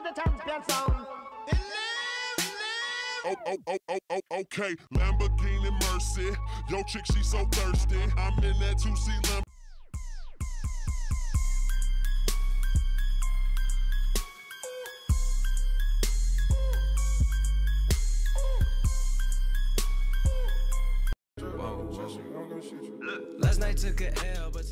the champion sound. Okay, Lamborghini Mercy. Yo, chick, she so thirsty. I'm in that 2C Lamborghini. Last night took a L, but